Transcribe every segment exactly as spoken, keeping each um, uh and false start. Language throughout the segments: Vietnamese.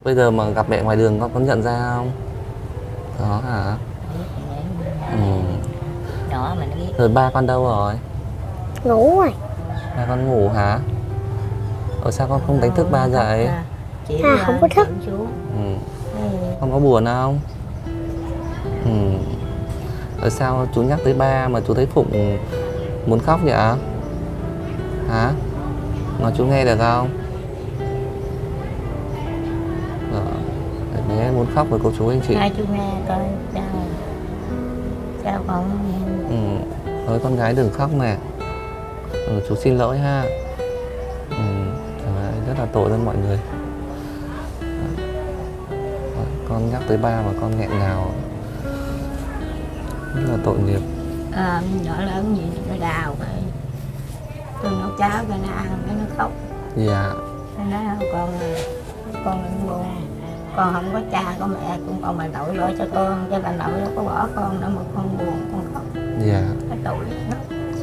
Bây giờ mà gặp mẹ ngoài đường con có nhận ra không? Đó hả? Ừ. Nhỏ mà nó biết. Rồi ba con đâu rồi? Ngủ rồi. Ba con ngủ hả? Ở sao con không đánh thức ba dậy? À, không có thức. Ừ. Con có buồn không? Ừ. Ở sao chú nhắc tới ba mà chú thấy Phụng muốn khóc vậy? Hả? Nói chú nghe được không? Bé muốn khóc với cô chú anh chị. Hai chú nghe coi sao sao con. Ừ. Thôi con gái đừng khóc nè. Ừ, chú xin lỗi ha. Ừ. Trời, rất là tội hơn mọi người. Con nhắc tới ba mà con nghẹn ngào, rất là tội nghiệp. À, nhỏ lớn gì nó đào vậy, tôi nấu cháo cho nó ăn cái nó khóc. Dạ. Nó nói con con đừng buồn, con không có cha có mẹ cũng con bà nội lo cho con, cho bà nội đâu có bỏ con đâu mà con buồn con khóc. Dạ. Cái tội nó.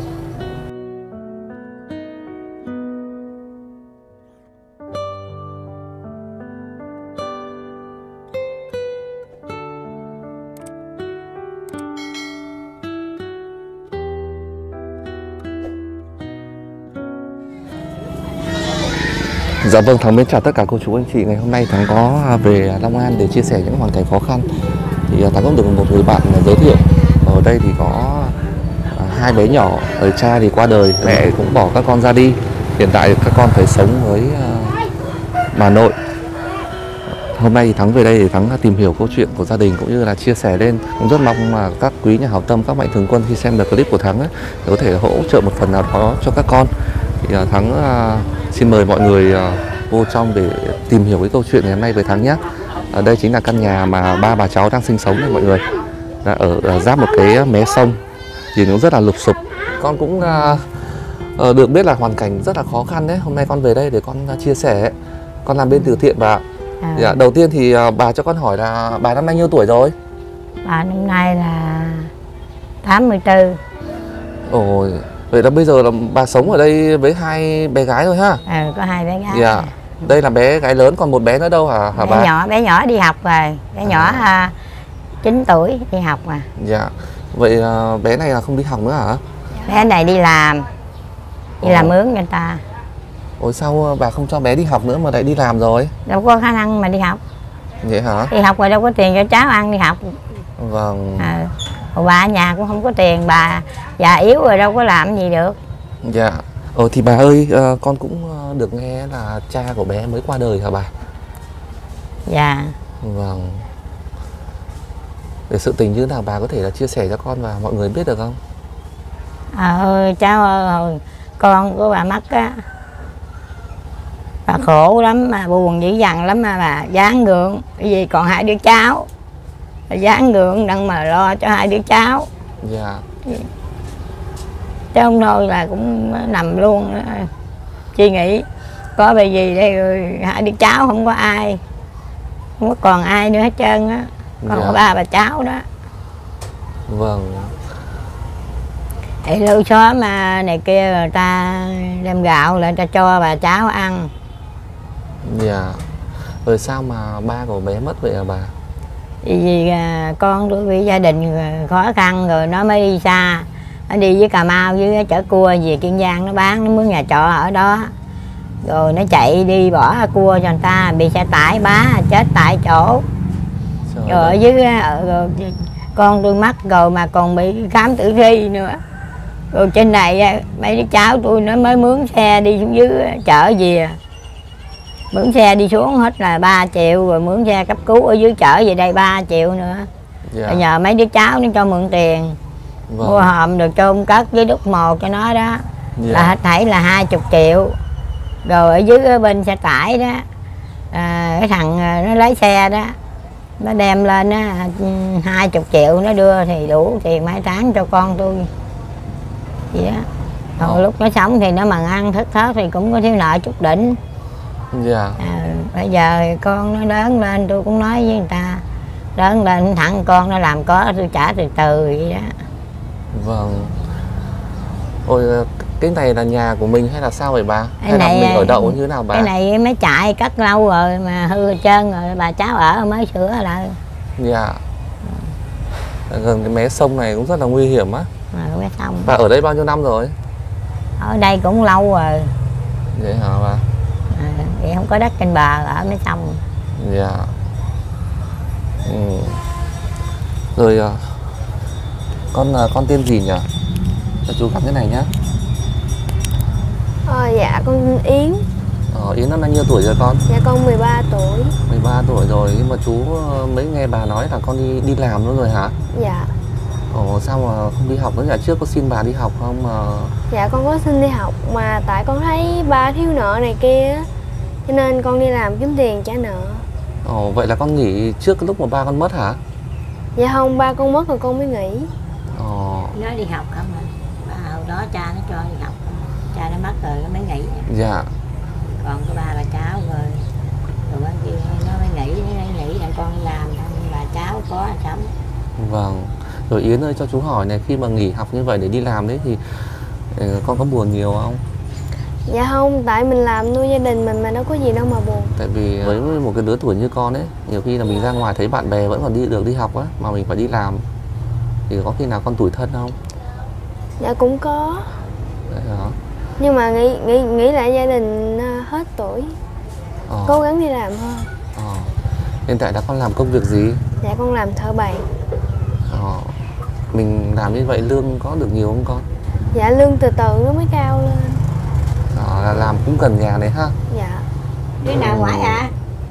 Dạ vâng, Thắng mến chào tất cả cô chú anh chị. Ngày hôm nay Thắng có về Long An để chia sẻ những hoàn cảnh khó khăn. Thì Thắng cũng được một người bạn giới thiệu. Ở đây thì có hai bé nhỏ, ở cha thì qua đời, mẹ cũng bỏ các con ra đi. Hiện tại các con phải sống với bà nội. Hôm nay thì Thắng về đây để Thắng tìm hiểu câu chuyện của gia đình cũng như là chia sẻ lên. Cũng rất mong mà các quý nhà hảo tâm, các mạnh thường quân khi xem được clip của Thắng ấy, có thể hỗ trợ một phần nào đó cho các con. Thì Thắng uh, xin mời mọi người uh, vô trong để tìm hiểu cái câu chuyện ngày hôm nay với Thắng nhé. Ở đây chính là căn nhà mà ba bà cháu đang sinh sống này mọi người. Đã ở uh, giáp một cái mé sông, thì nó rất là lụp xụp. Con cũng uh, uh, được biết là hoàn cảnh rất là khó khăn đấy. Hôm nay con về đây để con uh, chia sẻ. Con làm bên từ thiện bà. À. Dạ, đầu tiên thì uh, bà cho con hỏi là bà năm nay nhiêu tuổi rồi? Bà năm nay là tám mươi tư. Ồ, vậy là bây giờ là bà sống ở đây với hai bé gái thôi ha? Ừ, có hai bé gái. Dạ. Đây là bé gái lớn, còn một bé nữa đâu hả, hả bé bà? Nhỏ, bé nhỏ đi học rồi. Bé à. nhỏ uh, chín tuổi đi học mà. Dạ. Vậy uh, bé này là không đi học nữa hả? Bé này đi làm. Đi Ồ. làm mướn người ta. Ôi sao bà không cho bé đi học nữa mà lại đi làm rồi? Đâu có khả năng mà đi học. Vậy hả? Đi học rồi đâu có tiền cho cháu ăn đi học. Vâng. À, bà ở nhà cũng không có tiền, bà già yếu rồi đâu có làm gì được. Dạ. Ờ thì bà ơi, uh, con cũng được nghe là cha của bé mới qua đời hả bà? Dạ. Vâng. Để sự tình như nào bà có thể là chia sẻ cho con và mọi người biết được không? À ơi cháu ơi, con của bà mất á, bà khổ lắm mà buồn dữ dằn lắm mà bà dáng gượng, cái gì còn hai đứa cháu, bà dáng gượng đang mà lo cho hai đứa cháu. Dạ. Chứ không thôi là cũng nằm luôn, suy nghĩ có bề gì đây rồi hai đứa cháu không có ai, không có còn ai nữa hết trơn á, còn dạ. có ba bà cháu đó. Vâng. Thì lưu xóm mà này kia người ta đem gạo lại ta cho bà cháu ăn. Dạ. Rồi sao mà ba của bé mất vậy hả bà? Vì, vì con đối với gia đình khó khăn rồi nó mới đi xa. Nó đi với Cà Mau với chở cua về Kiên Giang nó bán, nó mướn nhà trọ ở đó. Rồi nó chạy đi bỏ cua cho người ta, bị xe tải bá chết tại chỗ. Trời rồi ở dưới rồi, con tôi mắc rồi mà còn bị khám tử thi nữa. Rồi trên này mấy đứa cháu tôi nó mới mướn xe đi xuống dưới chợ về. Mướn xe đi xuống hết là ba triệu, rồi mướn xe cấp cứu ở dưới chợ về đây ba triệu nữa. Dạ. Rồi nhờ mấy đứa cháu nó cho mượn tiền. Vâng. Mua hòm được chôn cất với đúc một cho nó đó. Dạ. Là hết thảy là hai chục triệu. Rồi ở dưới ở bên xe tải đó, à, cái thằng nó lấy xe đó, nó đem lên á hai chục triệu nó đưa thì đủ tiền mai táng cho con tôi. Vậy đó. Còn Ồ. lúc nó sống thì nó mần ăn thức thớt thì cũng có thiếu nợ chút đỉnh. Dạ. À, bây giờ con nó lớn lên tôi cũng nói với người ta, lớn lên thẳng con nó làm có tôi trả từ từ vậy đó. Vâng. Ôi Cái này là nhà của mình hay là sao vậy bà? Cái Hay là này- mình ở đậu như thế nào bà? Cái này mới chạy cất lâu rồi mà hư hết trơn rồi, bà cháu ở mới sửa lại. Dạ. Gần cái mé sông này cũng rất là nguy hiểm á. Rồi mới xong. Bà ở đây bao nhiêu năm rồi? Ở đây cũng lâu rồi. Vậy hả bà? À, thì không có đất trên bờ ở mới xong. Dạ. Ừ. Rồi à, con à, con tên gì nhỉ? Cho chú gặp cái này nhá. Ờ, dạ con tên Yến. Ờ, Yến năm nay nhiêu tuổi rồi con? Dạ con mười ba tuổi. mười ba tuổi rồi, nhưng mà chú ờ, mới nghe bà nói là con đi đi làm nữa rồi hả? Dạ. Ồ, sao mà không đi học nữa nhỉ? Trước có xin bà đi học không mà? Dạ con có xin đi học mà tại con thấy ba thiếu nợ này kia á, cho nên con đi làm kiếm tiền trả nợ. Ồ, vậy là con nghỉ trước cái lúc mà ba con mất hả? Dạ không, ba con mất rồi con mới nghỉ. Ồ, Nó đi học không à? Bà hồi đó cha nó cho đi học không? Cha nó mất rồi nó mới nghỉ. dạ. Còn có ba bà cháu rồi. Rồi bên kia nó mới nghỉ, nó mới nghỉ là con đi làm thôi. Bà cháu có sống. Vâng. Rồi Yến ơi, cho chú hỏi này, khi mà nghỉ học như vậy để đi làm đấy thì ờ, con có buồn nhiều không? Dạ không, tại mình làm nuôi gia đình mình mà đâu có gì đâu mà buồn. Tại vì với một cái đứa tuổi như con ấy, nhiều khi là mình ra ngoài thấy bạn bè vẫn còn đi được đi học á, mà mình phải đi làm thì có khi nào con tủi thân không? Dạ cũng có. Đấy hả? Nhưng mà nghĩ nghĩ nghĩ lại gia đình à, hết tuổi, Ờ, cố gắng đi làm thôi. ờ. Hiện tại là con làm công việc gì? Dạ con làm thợ bày. Ờ. Mình làm như vậy lương có được nhiều không con? Dạ lương từ từ nó mới cao lên. Ờ, là làm cũng gần nhà này ha. Dạ. Đứa nào ngoại à?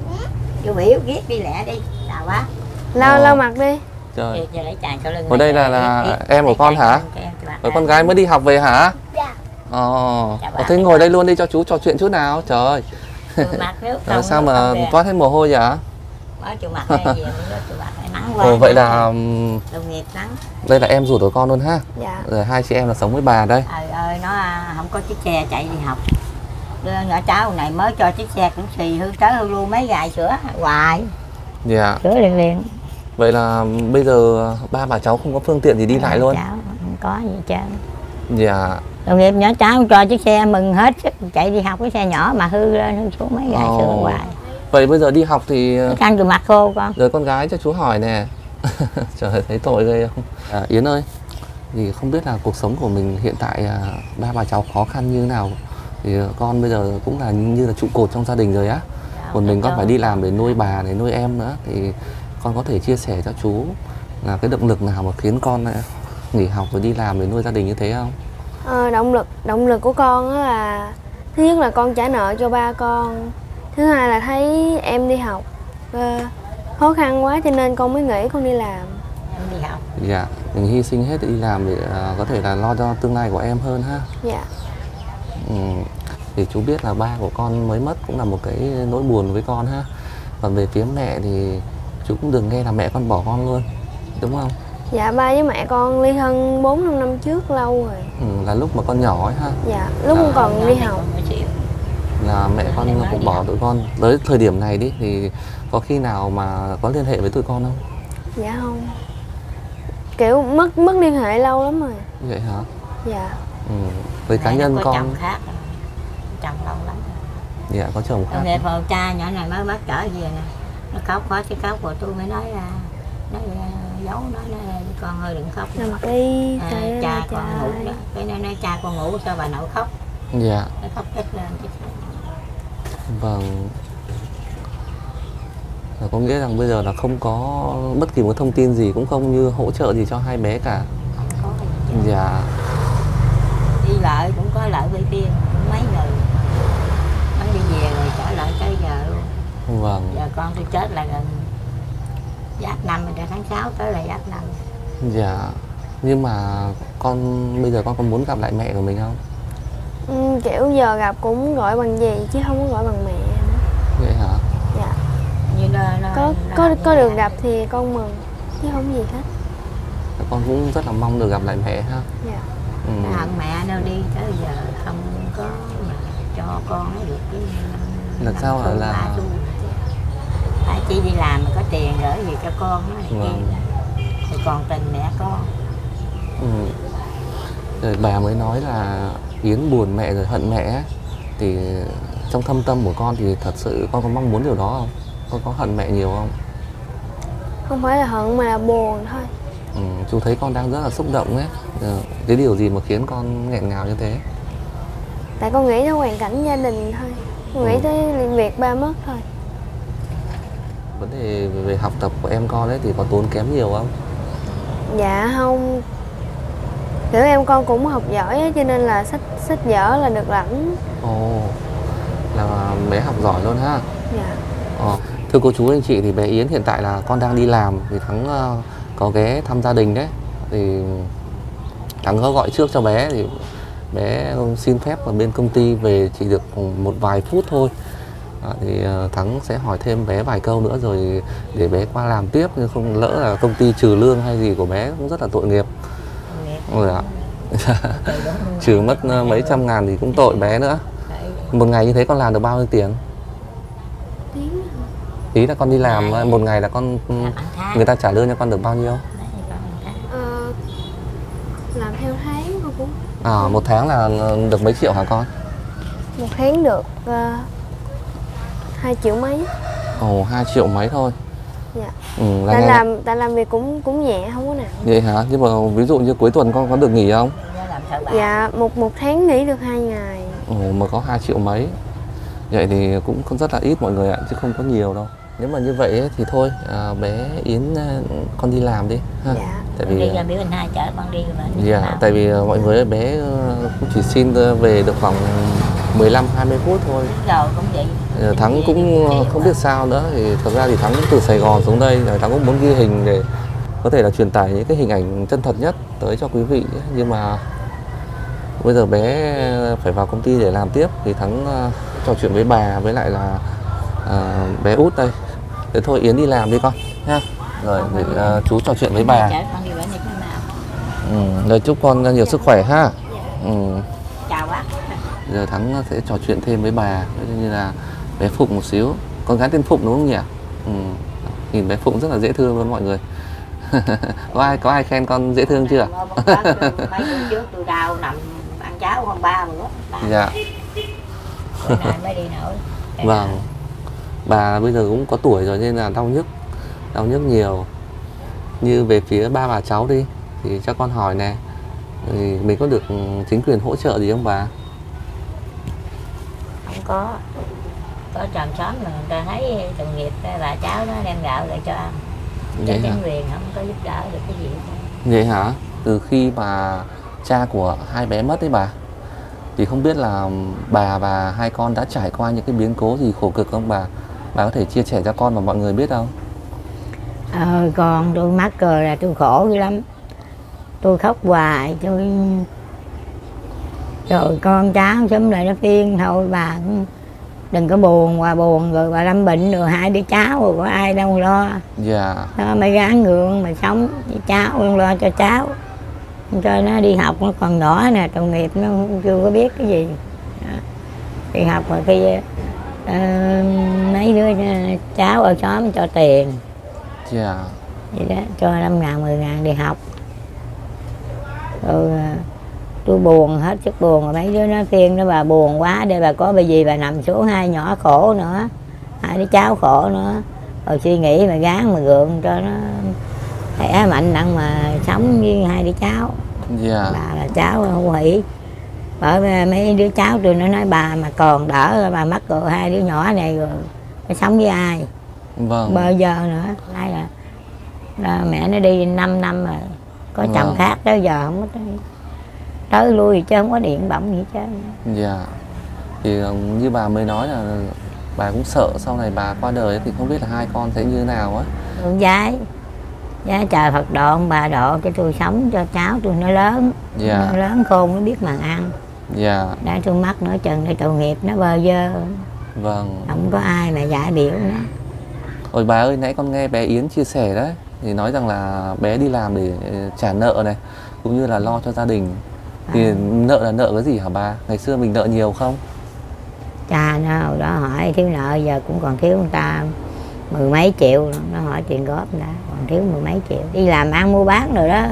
Vô biểu ghét đi lẹ đi. Đào quá. Lau Ờ. lau mặt đi. Trời. Giờ lấy chài sau lưng. Ở đây là- là em của con hả? Rồi con gái mới đi học về hả? Dạ. Ờ. Dạ, Ờ, bà. thế ngồi đây luôn đi cho chú trò chuyện chút nào. Trời ơi. Mặt nước Ờ, không, sao nước mà không kìa. toát hết mồ hôi vậy? Mở chỗ mặt đây gì nữa, chỗ mặt này nắng quá. Ồ, vậy là ừm, đồng nghiệp nắng. đây là em ruột của con luôn ha. Dạ. Rồi hai chị em là sống với bà đây. Trời ơi, nó à, không có chiếc xe chạy đi học. Đưa nhỏ cháu này mới cho chiếc xe cũng xì hư tới hư luôn mấy gài sữa hoài. Dạ. Sữa liền liền. Vậy là bây giờ ba bà cháu không có phương tiện gì đi lại luôn. Cháu không có gì hết trơn. Dạ. Đồng nghiệp nhỏ cháu cho chiếc xe mừng hết sức chạy đi học, cái xe nhỏ mà hư lên hư xuống mấy gài Ồ. sữa hoài. Vậy bây giờ đi học thì Nó căng từ mặt khô con. rồi con gái cho chú hỏi nè. Trời ơi, thấy tội ghê không? À, Yến ơi, thì không biết là cuộc sống của mình hiện tại à, ba bà cháu khó khăn như thế nào. Thì à, con bây giờ cũng là như là trụ cột trong gia đình rồi á. Còn mình còn phải đi làm để nuôi bà, để nuôi em nữa. Thì con có thể chia sẻ cho chú là cái động lực nào mà khiến con à, nghỉ học rồi đi làm để nuôi gia đình như thế không? Ờ, động lực động lực của con á là thứ nhất là con trả nợ cho ba con, thứ hai là thấy em đi học ờ, khó khăn quá cho nên con mới nghĩ con đi làm. Em đi học. Dạ, mình hy sinh hết để đi làm để à, có thể là lo cho tương lai của em hơn ha. Dạ. Ừ. Thì chú biết là ba của con mới mất cũng là một cái nỗi buồn với con ha. Còn về phía mẹ thì chú cũng đừng nghe là mẹ con bỏ con luôn, đúng không? Dạ ba với mẹ con ly thân bốn năm năm trước lâu rồi. Ừ, là lúc mà con nhỏ ấy ha, Dạ, lúc con còn đi học. là mẹ con cũng bỏ tụi con. Tới thời điểm này đi thì có khi nào mà có liên hệ với tụi con không? Dạ không. Kiểu mất mất liên hệ lâu lắm rồi. Vậy hả? Dạ. Ừ. Với cá nhân có con, chồng khác. Chồng lâu lắm. dạ có chồng khác. Đồng nghiệp hồ cha nhỏ này mới mất trở về nè. Nó khóc quá chứ khóc rồi tôi mới nói ra. Nói ra, giấu nó nói con hơi đừng khóc. Nằm đi. À, Trời ơi cha là con trời. ngủ đó. Cái nói, nói cha con ngủ sao bà nội khóc. Dạ, Nó khóc chết lên chứ. vâng. Là có nghĩa rằng bây giờ là không có bất kỳ một thông tin gì, cũng không như hỗ trợ gì cho hai bé cả. Không có gì hết. Dạ. Đi lợi cũng có lợi với tiên cũng mấy người. Nó đi về rồi trở lại tới giờ luôn. Vâng. Giờ con tôi chết là gần giáp năm rồi, tháng sáu tới là giáp năm. Dạ. Nhưng mà con bây giờ con có muốn gặp lại mẹ của mình không? Ừ, kiểu giờ gặp cũng gọi bằng gì chứ không có gọi bằng mẹ nữa. Vậy hả? Dạ. Như nó, nó, Có nó có như có được vậy. gặp thì con mừng chứ không gì hết. Con cũng rất là mong được gặp lại mẹ ha. Dạ. Ừ. Nó hận mẹ nó đi tới giờ không có mà cho con nó được cái Là sao năm xu, là- ba xu. Tại chị đi làm mà có tiền gửi về cho con nó này Vâng. kia. Thì còn tình mẹ con. Ừ. Rồi bà mới nói là Yến buồn mẹ rồi hận mẹ ấy, thì trong thâm tâm của con thì thật sự con có mong muốn điều đó không? Con có hận mẹ nhiều không? Không phải là hận mà là buồn thôi. Ừ, chú thấy con đang rất là xúc động ấy. Ừ, cái điều gì mà khiến con nghẹn ngào như thế? Tại con nghĩ tới hoàn cảnh gia đình thôi. Con nghĩ Ừ. tới việc ba mất thôi. Vấn đề về học tập của em con ấy thì có tốn kém nhiều không? Dạ không. Kiểu em con cũng học giỏi á, cho nên là sách sách vở là được lãnh. Ồ, là bé học giỏi luôn ha. Dạ. Ờ, thưa cô chú anh chị thì bé Yến hiện tại là con đang đi làm thì Thắng uh, có ghé thăm gia đình đấy. Thì Thắng có gọi trước cho bé thì bé xin phép ở bên công ty về chỉ được một vài phút thôi. À, thì uh, Thắng sẽ hỏi thêm bé vài câu nữa rồi để bé qua làm tiếp, nhưng không lỡ là công ty trừ lương hay gì của bé cũng rất là tội nghiệp. Rồi ạ. Trừ mất uh, mấy trăm ngàn thì cũng tội bé nữa. Một ngày như thế con làm được bao nhiêu tiền? Tiếng Ý là con đi làm Ngày. một ngày là con người ta trả lương cho con được bao nhiêu? ờ, làm theo tháng con cũng À, một tháng là được mấy triệu hả con? một tháng được uh, hai triệu mấy. Ồ, hai triệu mấy thôi. Dạ. Ừ, là Tại ngày- làm tại làm việc cũng cũng nhẹ, không có nặng. Vậy hả? Nhưng mà ví dụ như cuối tuần con có được nghỉ không? Dạ, một một tháng nghỉ được hai ngày. Ồ, mà có hai triệu mấy. Vậy thì cũng không rất là ít mọi người ạ, chứ không có nhiều đâu. Nếu mà như vậy ấy, thì thôi, à, bé Yến à, con đi làm đi ha. Dạ. Tại Con đi vì ra biểu anh hai chở con đi mà. dạ, tại vì à, mọi người ơi, bé à, cũng chỉ xin à, về được khoảng mười lăm hai mươi phút thôi. Rồi cũng vậy. Ờ, Thắng cũng không biết sao nữa, thì thật ra thì Thắng cũng từ Sài Gòn xuống đây, rồi Thắng cũng muốn ghi hình để có thể là truyền tải những cái hình ảnh chân thật nhất tới cho quý vị. Nhưng mà bây giờ bé phải vào công ty để làm tiếp thì Thắng uh, trò chuyện với bà với lại là uh, bé Út đây. Thế thôi Yến đi làm đi con ha. Rồi để uh, chú trò chuyện với bà. Chở con đi bữa nay cái nào. Ừ, lời chúc con nhiều sức khỏe ha. Ừ. Chào bác. Giờ Thắng sẽ trò chuyện thêm với bà, ví dụ như là bé Phụng một xíu. Con gái tên Phụng đúng không nhỉ? Ừ. Nhìn bé Phụng rất là dễ thương luôn mọi người. có ai có ai khen con dễ thương chưa? Mấy hôm trước tôi đau nằm ăn cháo con ba bữa. Dạ. Bữa nay mới đi nổi. Vâng. Bà bây giờ cũng có tuổi rồi nên là đau nhức, đau nhức nhiều. Như về phía ba bà cháu đi thì cho con hỏi nè, thì mình có được chính quyền hỗ trợ gì không bà? Không có. Có tròn xóm mà người ta thấy đồng nghiệp bà cháu nó đem gạo lại cho ăn. Chứ Vậy hả? chính quyền không có giúp đỡ được cái gì hết. Vậy hả? Từ khi mà cha của hai bé mất đấy bà, thì không biết là bà và hai con đã trải qua những cái biến cố gì khổ cực không bà? Bà có thể chia sẻ cho con và mọi người biết không? Ờ, con tôi mắc rồi là tôi khổ dữ lắm. Tôi khóc hoài, tôi... Rồi con cháu xúm lại nó phiên thôi bà cũng đừng có buồn, bà buồn rồi bà lâm bệnh rồi hai đứa cháu rồi có ai đâu lo. Dạ. Đó, mới gắng gượng mà sống với cháu, luôn lo cho cháu. Cho nó đi học nó còn nhỏ nè, tội nghiệp nó chưa có biết cái gì. Đó. Đi học rồi khi uh, mấy đứa cháu ở xóm cho tiền. Dạ. Vậy đó, cho năm ngàn, mười ngàn đi học. Rồi tôi buồn, hết sức buồn, rồi mấy đứa nó khuyên nó bà buồn quá, để bà có bởi vì bà nằm xuống hai nhỏ khổ nữa, hai đứa cháu khổ nữa. Rồi suy nghĩ mà gán mà gượng cho nó khỏe mạnh đặng mà sống với hai đứa cháu. Dạ. Bà là cháu hữu hỷ. Bởi vì mấy đứa cháu tôi nó nói bà mà còn đỡ, bà mất rồi hai đứa nhỏ này rồi nó sống với ai. Vâng. Bây giờ nữa, đây là, là mẹ nó đi năm năm rồi, có chồng Vâng. khác tới giờ không có tới, tới lui chứ không có điện bỗng gì chứ. Dạ. Thì như bà mới nói là bà cũng sợ sau này bà qua đời ấy, thì không biết là hai con sẽ như thế nào á. Con gái, giá trời Phật độ, ông bà độ cho tôi sống cho cháu tôi nó lớn. Dạ. Nó lớn khôn, nó biết màng ăn. Dạ. Đã tôi mắc nữa chừng để tội nghiệp nó bơ vơ, Vâng. không có ai mà giải biểu nó. Ôi bà ơi, nãy con nghe bé Yến chia sẻ đấy, thì nói rằng là bé đi làm để trả nợ này, cũng như là lo cho gia đình. Thì À. nợ là nợ cái gì hả bà? Ngày xưa mình nợ nhiều không? Cha nó hồi đó hỏi thiếu nợ, giờ cũng còn thiếu người ta mười mấy triệu. Nó hỏi tiền góp đã, còn thiếu mười mấy triệu. Đi làm ăn mua bán rồi đó.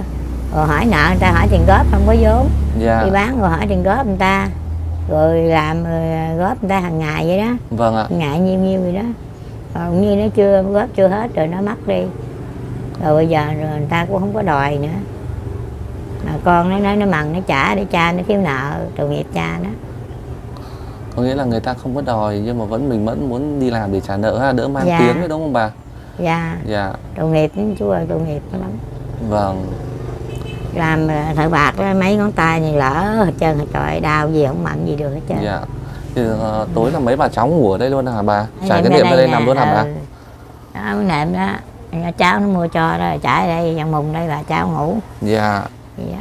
rồi hỏi nợ người ta, hỏi tiền góp không có vốn, Dạ. đi bán rồi hỏi tiền góp người ta, rồi làm rồi góp người ta hàng ngày vậy đó. Vâng ạ. Ngày nhiêu nhiêu vậy đó, còn như nó chưa góp chưa hết rồi nó mất đi, rồi bây giờ rồi người ta cũng không có đòi nữa, mà con nó nói nó mần nó trả để cha nó thiếu nợ, tội nghiệp cha đó. Có nghĩa là người ta không có đòi nhưng mà vẫn mình vẫn muốn đi làm để trả nợ ha, đỡ mang Dạ. tiếng đấy đúng không bà? Dạ. Dạ. Tội nghiệp lắm chú ơi, tội nghiệp lắm. Vâng. Làm thợ bạc đó, mấy ngón tay này lỡ hết trơn, trời đau gì không mặn gì được hết trơn. Dạ. Thì uh, tối là mấy bà cháu ngủ ở đây luôn hả bà? Trải cái Nệm đệm ở đây nè, nằm luôn hả bà? ừ. Đó cái nệm đó, cháu nó mua cho đó, trải ở đây dàn mùng đây bà cháu ngủ. Dạ. Dạ.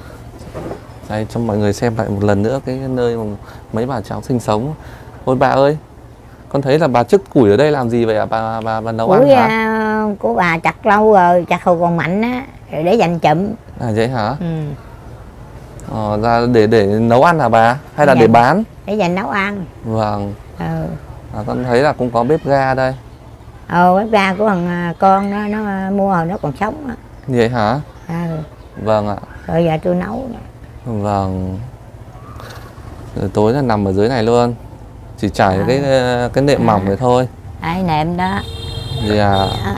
Đây cho mọi người xem lại một lần nữa cái nơi mà mấy bà cháu sinh sống. Ôi bà ơi, con thấy là bà chức củi ở đây làm gì vậy ạ? Bà bà bà nấu Củi ăn hả? uh, của bà chặt lâu rồi, chặt hồi còn mạnh á, rồi để dành chụm. À vậy hả? Ừ. Ờ, ra để để nấu ăn hả bà? Hay là Dạ. để bán? Để dành nấu ăn. Vâng. Ừ. À, con thấy là cũng có bếp ga đây. Ờ, bếp ga của thằng con đó, nó mua hồi nó còn sống á. Vậy hả? Ừ. Vâng ạ. Rồi giờ tôi nấu nè. Vâng. Rồi tối là nằm ở dưới này luôn. Chỉ trải À. cái cái nệm À. mỏng này thôi. Đấy, nệm đó. Dạ. Đó.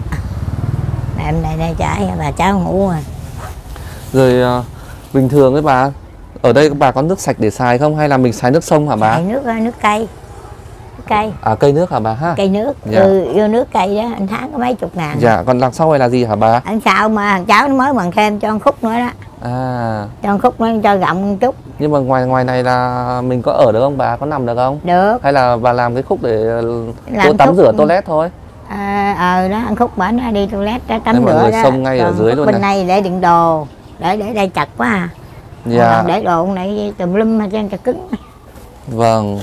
Nệm này đây trải bà cháu ngủ rồi. Rồi uh, bình thường ấy bà, ở đây bà có nước sạch để xài không hay là mình xài nước sông hả bà? Xài nước nước cây. Nước cây. À cây nước hả bà ha? Cây nước. Dạ. Ừ, vô nước cây đó, anh tháng có mấy chục ngàn. Dạ, còn đằng sau này là gì hả bà? Anh sao mà thằng cháu nó mới bằng thêm cho con khúc nữa đó. À, Cho con khúc nó cho rộng một chút. nhưng mà ngoài ngoài này là mình có ở được không bà? Có nằm được không? Được. Hay là bà làm cái khúc để Làm tôi tắm khúc. rửa toilet thôi? À, ờ đó, ăn khúc bển nó đi toilet đó, tắm Đây, mọi rửa người đó. xông ngay ở Còn dưới khúc luôn bên này. này để đựng đồ, để để đây chặt quá à. Dạ. Còn để đồ này tùm lum mà trên cho cứng. Vâng.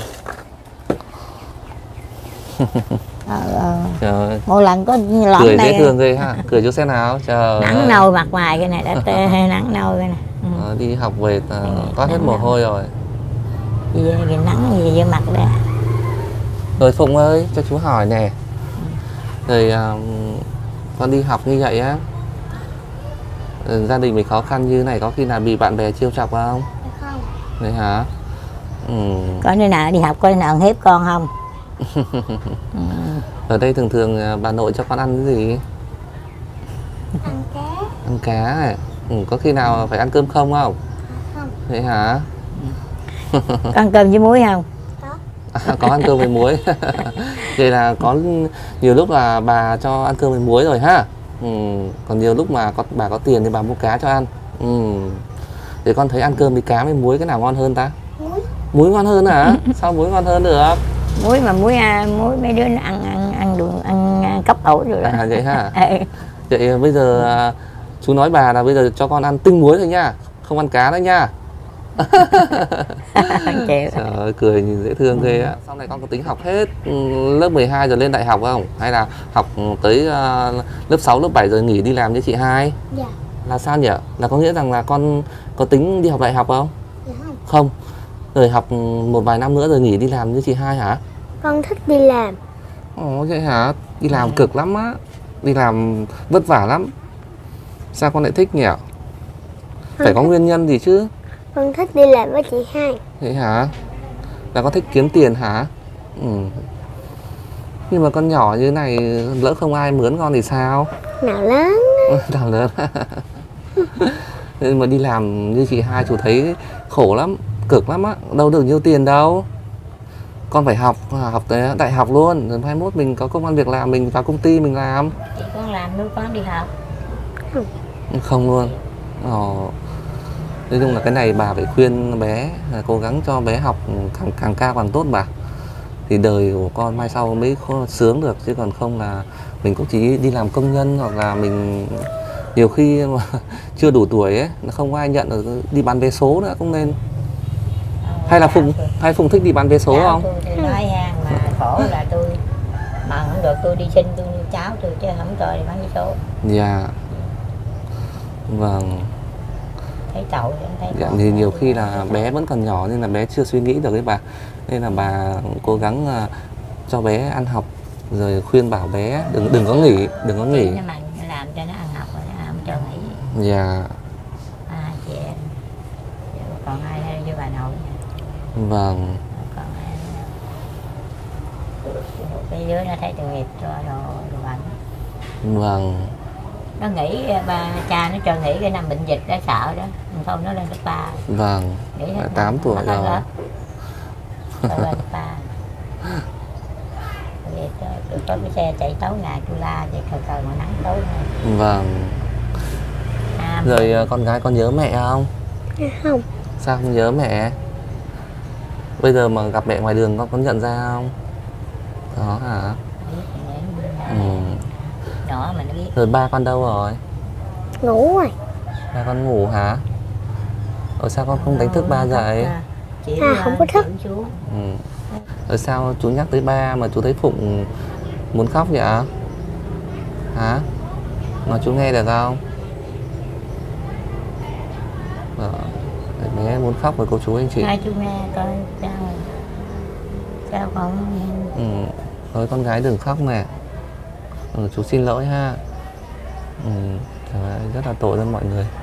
Ờ, ờ. Trời ơi. Một lần có lõm Cười đây dễ thương ghê ha. Cười chú xem nào. Trời nắng ơi. nâu mặt ngoài cái này đã tê, nắng nâu cái này. Ừ. Ờ, đi học về uh, toát hết nắng mồ nâu. hôi rồi. Gì cái nắng gì vô mặt đây. Rồi Phụng ơi, cho chú hỏi nè. Rồi uh, con đi học như vậy á, ừ, gia đình mình khó khăn như này có khi nào bị bạn bè trêu chọc không? Không. Đấy hả? Ừ. Có nơi nào đi học có nơi nào hiếp con không? Ừ. Ở đây thường thường à, bà nội cho con ăn cái gì? Ăn cá. Ăn cá à? Ừ, có khi nào phải ăn cơm không không? Không. Đấy hả? Có ăn cơm với muối không? À, có ăn cơm với muối. Vậy là có nhiều lúc là bà cho ăn cơm với muối rồi ha. Ừ. Còn nhiều lúc mà có, bà có tiền thì bà mua cá cho ăn. Ừ. Để con thấy ăn cơm với cá với muối cái nào ngon hơn ta? Muối. Muối ngon hơn hả? Sao muối ngon hơn được? Muối mà muối à, muối mấy đứa nó ăn ăn ăn đường ăn, ăn cốc ổi rồi đó. À vậy hả? Ừ. Vậy bây giờ à, chú nói bà là bây giờ cho con ăn tinh muối thôi nha, không ăn cá nữa nha. Không chịu. Trời ơi, cười nhìn dễ thương ghê á. Sau này con có tính học hết ừ, lớp mười hai rồi lên đại học không? Hay là học tới uh, lớp sáu, lớp bảy rồi nghỉ đi làm như chị hai? Dạ. Là sao nhỉ? Là có nghĩa rằng là con có tính đi học đại học không? Dạ không. Không. Rồi học một vài năm nữa rồi nghỉ đi làm như chị hai hả? Con thích đi làm. Ồ vậy hả? Đi làm cực lắm á. Đi làm vất vả lắm. Sao con lại thích nhỉ? Phải có nguyên nhân gì chứ? Con thích đi làm với chị hai. Thế hả? Là con thích kiếm tiền hả? Ừ. Nhưng mà con nhỏ như này lỡ không ai mướn con thì sao? Nào lớn. Nào lớn. Nhưng mà đi làm như chị hai chú thấy khổ lắm, cực lắm á, đâu được nhiêu tiền đâu. Con phải học, học tới đại học luôn, rồi hai mốt mình có công ăn việc làm, mình vào công ty mình làm. Chị con làm nuôi con đi học. Không luôn. Ồ. Nói chung là cái này bà phải khuyên bé là cố gắng cho bé học càng, càng cao càng tốt bà. Thì đời của con mai sau mới khó sướng được, chứ còn không là mình cũng chỉ đi làm công nhân hoặc là mình nhiều khi mà chưa đủ tuổi ấy, nó không có ai nhận được đi bán vé số nữa cũng nên. Hay là Phụng hay Phụng thích đi bán vé số Cháu không? tôi thì nói ha, mà khổ là tôi mà không được tôi đi xin tôi nuôi cháu tôi chứ không cho đi bán vé số. Dạ. Vâng. Thấy tội thấy Dạ, thì nhiều khi là bé vẫn còn nhỏ nên là bé chưa suy nghĩ được đấy bà. Nên là bà cố gắng uh, cho bé ăn học rồi khuyên bảo bé đừng đừng có nghỉ, đừng có nghỉ. nó mà làm cho nó ăn học rồi nó không cho nghỉ. Dạ. Vâng. Còn cái đứa nó thấy tội nghiệp cho đồ đồ bệnh. Vâng. Nó nghĩ ba cha nó cho nghỉ cái năm bệnh dịch nó sợ đó, không nó lên cấp ba. Vâng. tám tuổi rồi. Nó lên cấp ba. Tôi có cái xe chạy tối ngày tôi la vậy cờ cờ mà nắng tối này. Vâng. À, Rồi con gái con nhớ mẹ không? Không. Sao không nhớ mẹ? Bây giờ mà gặp mẹ ngoài đường con có nhận ra không? Đó hả? Ừ. Đó mà nó biết. Rồi ba con đâu rồi? Ngủ rồi. Ba con ngủ hả? Ở sao con không đánh thức ba dậy? Chỉ À, không có thức. Ừ. Rồi sao chú nhắc tới ba mà chú thấy Phụng muốn khóc vậy ạ? Hả? Nói chú nghe được không? Ờ, bé muốn khóc với cô chú anh chị. Hai chú nghe coi sao sao con. Ừ. Thôi con gái đừng khóc nè. Ừ, chú xin lỗi ha. Ừ, trời ơi, rất là tội với mọi người.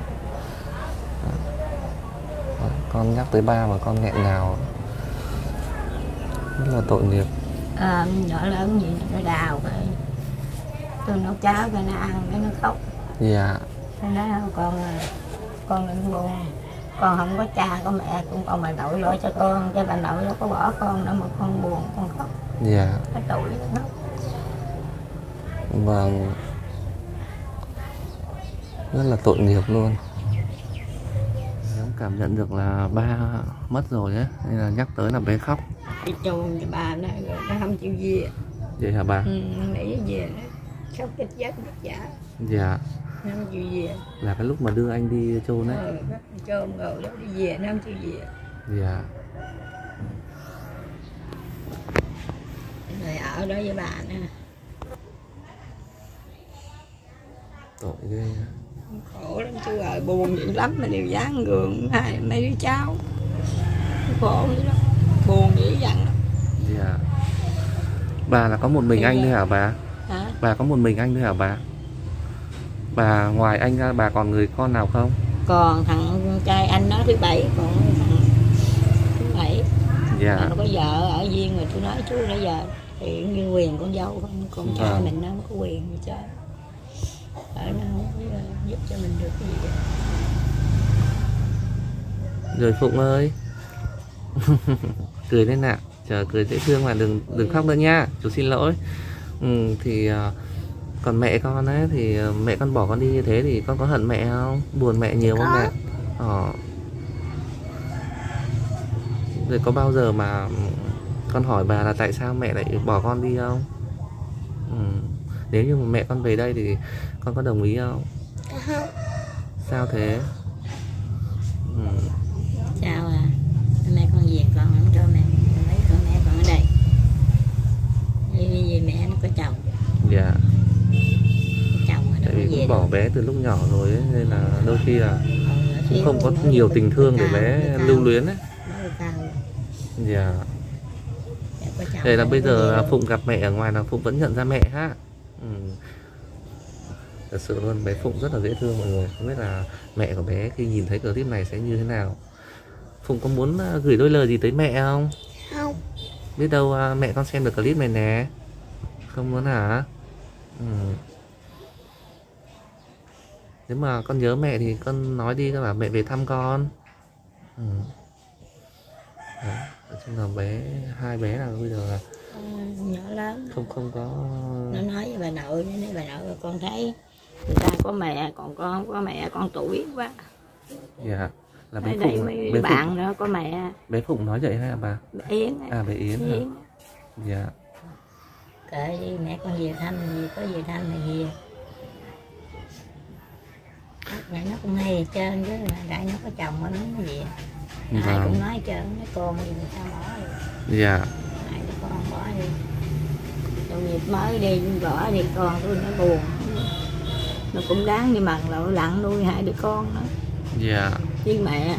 Đó, con nhắc tới ba mà con nghẹn ngào, rất là tội nghiệp. À, nhỏ lớn gì nó đào cái tôi nấu cháo cái nó ăn cái nó khóc. Dạ. Nó nói con con đừng buồn, con không có cha có mẹ cũng con bà nội lo cho con, cái bà nội đâu có bỏ con đâu mà con buồn con khóc. Dạ. Cái tuổi nó khóc. Vâng. Rất là tội nghiệp luôn. Em cảm nhận được là ba mất rồi ấy, nên là nhắc tới là bé khóc. Đi chôn cho bà nó rồi nó không chịu về. Vậy hả bà? Ừ, nãy về nó khóc chết giấc mất giả. Dạ. Nó không chịu về. Là cái lúc mà đưa anh đi chôn ấy. Ừ, chôn rồi đó đi về nó không chịu về. Dạ. Rồi ở đó với bà nữa. Tội ghê. Khổ lắm chú ơi, buồn dữ lắm mà đều dán gường hai mấy đứa cháu. Khổ dữ lắm, buồn dữ dằn. Dạ. Bà là có một mình anh thôi hả bà? Hả? Bà có một mình anh thôi hả bà? Bà ngoài anh ra bà còn người con nào không? Còn thằng trai anh nó thứ bảy, còn thằng thứ bảy. Dạ. Nó có vợ ở Viên rồi tôi nói chú nãy giờ thì như quyền con dâu không, con trai Vâng. mình nó không có quyền gì chứ. Ở nó không có giúp cho mình được cái gì đó. Rồi Phụng ơi. Cười lên nào. Chờ cười dễ thương mà đừng đừng khóc nữa nha. Chú xin lỗi. Ừ, thì uh, còn mẹ con ấy thì uh, mẹ con bỏ con đi như thế thì con có hận mẹ không? Buồn mẹ nhiều không mẹ? Ờ. Rồi có bao giờ mà con hỏi bà là tại sao mẹ lại bỏ con đi không? Ừ. Nếu như mà mẹ con về đây thì con có đồng ý không? Không. Sao thế? Ừ. Sao à? Mẹ con về con không cho mẹ, mấy con mẹ con ở đây. Vì, vì mẹ nó có chồng. Dạ. Chồng mà Tại đâu vì có về cũng bỏ đâu. bé từ lúc nhỏ rồi ấy, nên là đôi khi là Ừ, cũng không có nhiều tình thương để bé lưu luyến ấy. Dạ. Đây là bây giờ Phụng gặp mẹ ở ngoài là Phụng vẫn nhận ra mẹ ha. Ừ. Thật sự luôn, bé Phụng rất là dễ thương mọi người. Không biết là mẹ của bé khi nhìn thấy clip này sẽ như thế nào. Phụng có muốn gửi đôi lời gì tới mẹ không? Không. Biết đâu mẹ con xem được clip này nè. Không muốn hả? Ừ. Nếu mà con nhớ mẹ thì con nói đi, con bảo mẹ về thăm con. Ừ. Đấy. Ở trong là bé, hai bé là bây giờ là nhỏ lớn không không có. nó nói với bà nội, nó nói bà nội là con thấy người ta có mẹ còn con không có mẹ, con tuổi quá. Dạ. Là bé Ở đây Phụng, mấy bé bạn Phụng, đó có mẹ. bé Phụng nói vậy hả bà? Bé Yến. À bé Yến hả? Yến. Dạ. Kệ đi, mẹ con về thăm thì có về thăm thì về. Mẹ nó cũng hay hết trơn chứ, đại nó có chồng mà nó nói gì. Ai Vâng. cũng nói hết trơn, nói con đi người ta bỏ đi. Dạ. Ai đứa con bỏ đi. Tội nghiệp mới đi, bỏ đi con tôi nó buồn. Nó cũng đáng nhưng mà lộ lặng nuôi hai đứa con nữa. Dạ. Với mẹ.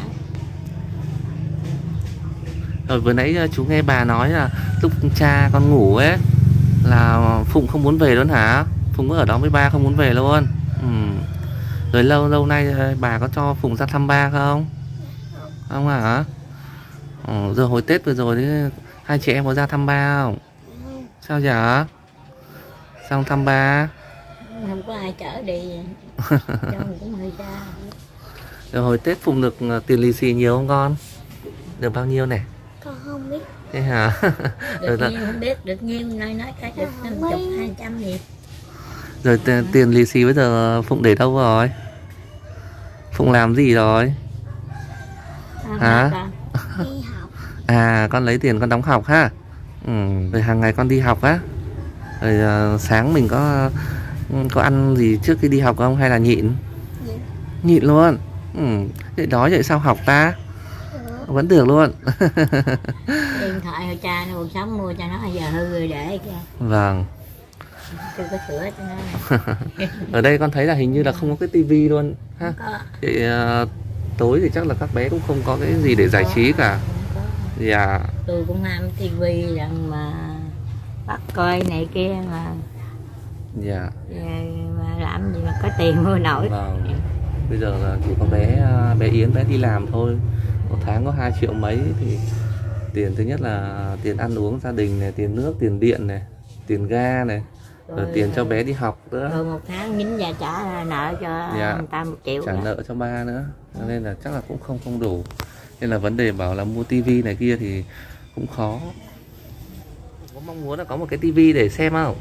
Rồi vừa nãy chú nghe bà nói là lúc cha con ngủ ấy là Phụng không muốn về luôn hả? Phụng có ở đó với ba không muốn về luôn. Ừ. Rồi lâu lâu nay bà có cho Phụng ra thăm ba không? Không hả? Ờ, giờ hồi Tết vừa rồi đấy hai chị em có ra thăm ba không? Sao vậy? Sao thăm ba? Không có ai chở đi. Cho mình cũng hơi xa. Rồi hồi Tết Phụng được tiền lì xì nhiều không con? Được bao nhiêu này? Con không biết. Thế hả? Được rồi, nhiêu không biết, được nhiêu nói nói cái được năm chục hai trăm gì. rồi tiền lì xì bây giờ Phụng để đâu rồi? Phụng làm gì rồi? Hả? Đi học. À con lấy tiền con đóng học ha. Ừ, rồi hàng ngày con đi học á. Rồi uh, sáng mình có có ăn gì trước khi đi học không hay là nhịn? Nhịn. Nhịn luôn. Ừ, vậy đó vậy sao học ta? Vẫn được luôn. Điện thoại hồi cha nó cuộc sống mua cho nó giờ hư rồi để kìa. Vâng. Chưa có sửa cho nó. Ở đây con thấy là hình như là không có cái tivi luôn ha. Có. Vậy uh, tối thì chắc là các bé cũng không có cái gì để giải trí cả. Dạ. Tôi cũng ham tivi rằng mà bắt coi này kia mà. Dạ. Mà làm gì mà có tiền mua nổi. Vâng. Bây giờ là chỉ có bé bé Yến bé đi làm thôi. Một tháng có hai triệu mấy thì tiền thứ nhất là tiền ăn uống gia đình này, tiền nước, tiền điện này, tiền ga này, rồi, rồi tiền cho bé đi học nữa. Rồi một tháng nhín ra trả nợ cho dạ. người ta một triệu. Trả nợ cho ba nữa. Cho nên là chắc là cũng không không đủ. Nên là vấn đề bảo là mua tivi này kia thì cũng khó. Có mong muốn là có một cái tivi để xem không?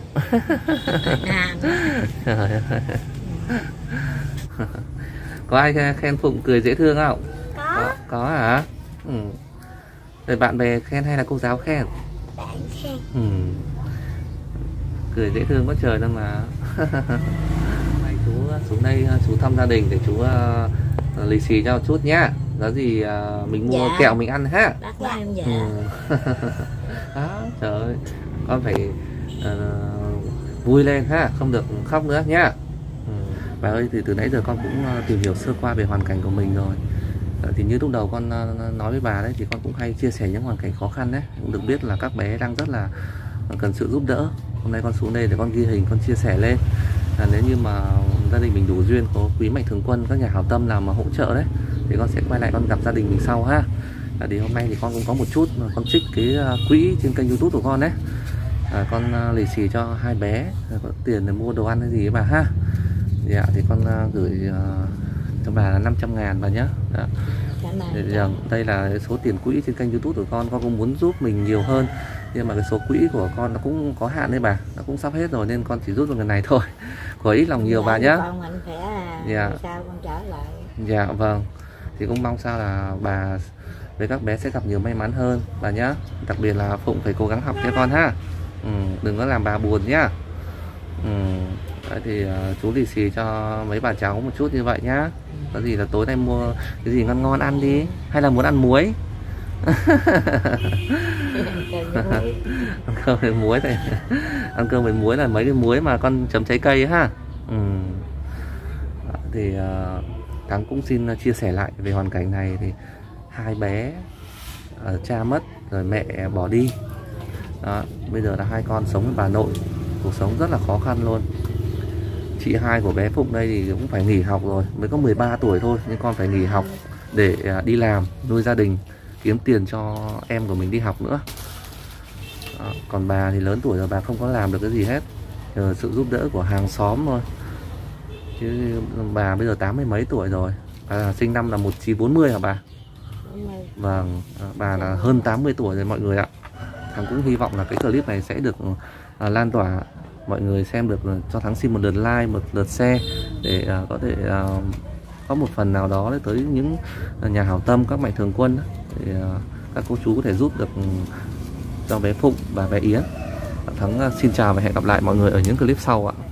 Có ai khen Phụng cười dễ thương không? Có. Có, có hả? Ừ. Rồi bạn bè khen hay là cô giáo khen? Bạn khen. Ừ. Cười dễ thương quá trời đâu mà. Này chú xuống đây chú thăm gia đình để chú uh, lì xì cho một chút nhá. Có gì uh, mình mua dạ. kẹo mình ăn ha. Bác của em dạ. Ừ. Đó, trời ơi. Con phải uh, vui lên ha, không được khóc nữa nhá. Ừ. Bà ơi thì từ nãy giờ con cũng uh, tìm hiểu sơ qua về hoàn cảnh của mình rồi. Uh, thì như lúc đầu con uh, nói với bà đấy thì con cũng hay chia sẻ những hoàn cảnh khó khăn đấy. Cũng được biết là các bé đang rất là cần sự giúp đỡ. Hôm nay con xuống đây để con ghi hình, con chia sẻ lên. À, nếu như mà gia đình mình đủ duyên, có quý mạnh thường quân, các nhà hảo tâm nào mà hỗ trợ đấy thì con sẽ quay lại con gặp gia đình mình sau ha. À, thì hôm nay thì con cũng có một chút con trích cái quỹ trên kênh YouTube của con đấy. À, con uh, lì xì cho hai bé có tiền để mua đồ ăn hay gì ấy bà ha. Dạ thì con uh, gửi uh, cho bà là năm trăm ngàn bà nhé. Đây là số tiền quỹ trên kênh YouTube của con. Con cũng muốn giúp mình nhiều hơn, nhưng mà cái số quỹ của con nó cũng có hạn đấy bà, nó cũng sắp hết rồi nên con chỉ giúp được người này thôi. Có ít lòng nhiều dạ, bà nhé. Con mạnh khỏe à, dạ. sao con trở lại. Dạ vâng. Thì cũng mong sao là bà với các bé sẽ gặp nhiều may mắn hơn bà nhé. Đặc biệt là Phụng phải cố gắng học cho con ha. Ừ, đừng có làm bà buồn nhá. Ừ, đấy thì uh, chú lì xì cho mấy bà cháu một chút như vậy nhá. Có gì là tối nay mua cái gì ngon ngon ăn đi. Hay là muốn ăn muối? Ăn cơm với muối này. Ăn cơm với muối là mấy cái muối mà con chấm trái cây ha. Ừ. Thì uh, Thắng cũng xin chia sẻ lại về hoàn cảnh này. Thì hai bé uh, cha mất rồi mẹ bỏ đi. Đó, bây giờ là hai con sống với bà nội, cuộc sống rất là khó khăn luôn. Chị hai của bé Phụng đây thì cũng phải nghỉ học rồi, mới có mười ba tuổi thôi nhưng con phải nghỉ học để uh, đi làm nuôi gia đình, kiếm tiền cho em của mình đi học nữa. Đó, còn bà thì lớn tuổi rồi, bà không có làm được cái gì hết, nhờ sự giúp đỡ của hàng xóm thôi. Chứ bà bây giờ tám mươi mấy tuổi rồi. Bà là sinh năm là một nghìn chín trăm bốn mươi hả bà? Vâng, bà là hơn tám mươi tuổi rồi mọi người ạ. Thắng cũng hy vọng là cái clip này sẽ được uh, lan tỏa, mọi người xem được, uh, cho Thắng xin một lượt like, một lượt share để uh, có thể uh, có một phần nào đó tới những uh, nhà hảo tâm, các mạnh thường quân để uh, các cô chú có thể giúp được um, cho bé Phụng và bé Yến. Thắng uh, xin chào và hẹn gặp lại mọi người ở những clip sau ạ.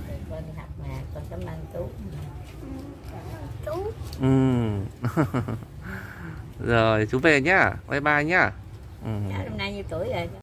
Ừ. Rồi chú về nhá, bye bye nhá. Ừ. Hôm nay nhiêu tuổi rồi?